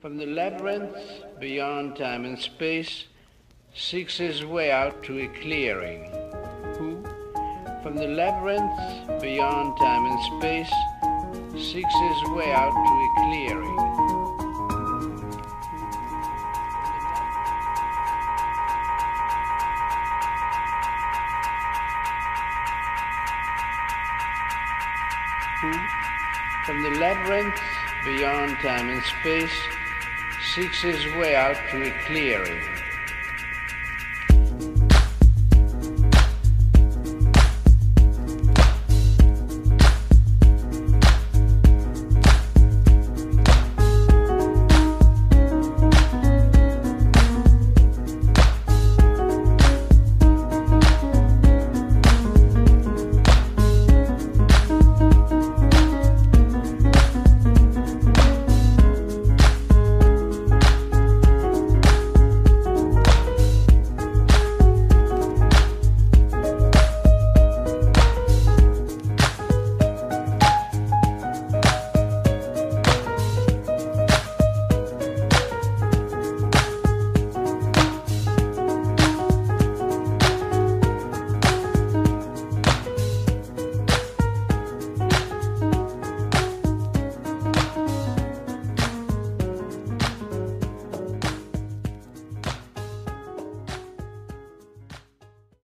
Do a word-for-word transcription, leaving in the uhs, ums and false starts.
From the labyrinth beyond time and space seeks his way out to a clearing. Who, from the labyrinth beyond time and space, seeks his way out to a clearing. Who, from the labyrinth beyond time and space, seeks his way out to a clearing.